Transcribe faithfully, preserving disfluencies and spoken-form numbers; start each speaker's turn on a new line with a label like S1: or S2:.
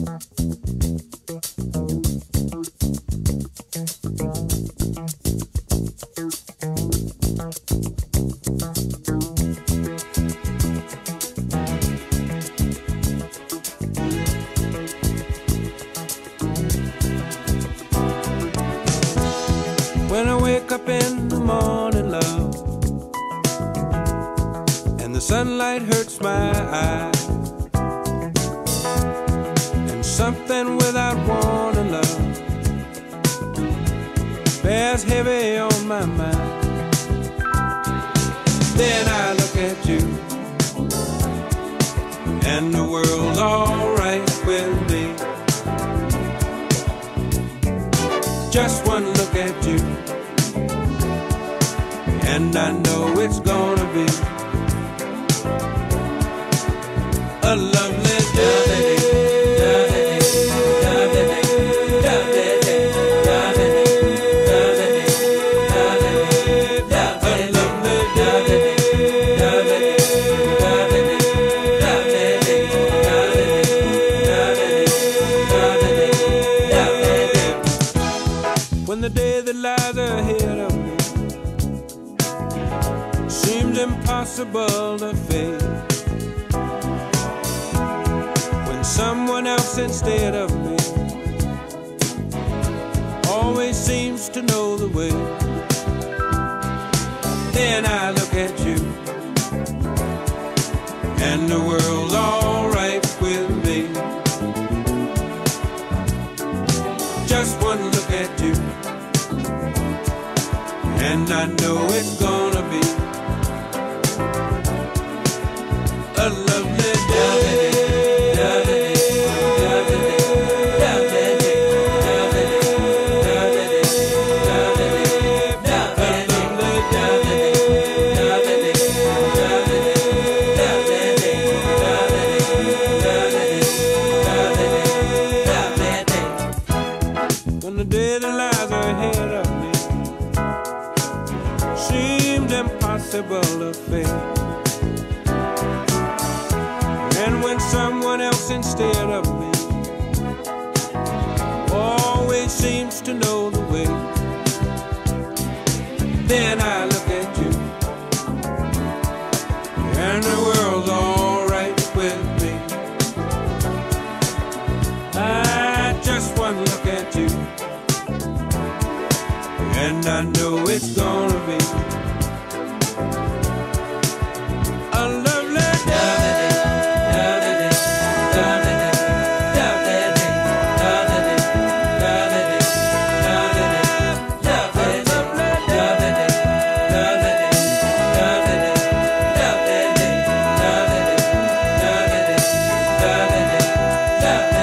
S1: When I wake up in the morning, love, and the sunlight hurts my eyes, and something without warning, love, bears heavy on my mind. Then I look at you, and the world's alright with me. Just one look at you, and I know it's gonna be a lovely day. When the day that lies ahead of me seems impossible to face, when someone else instead of me always seems to know the way, then I look at you, and the world's alright with me. Just one look at you, and I know it's gonna be a lovely day. When the day that lies ahead of me seemed impossible to face, and when someone else instead of me always seems to know the way, then I look at you, and the world's alright with me. I just one look at you, and I know it's gonna be a lovely day. Yeah.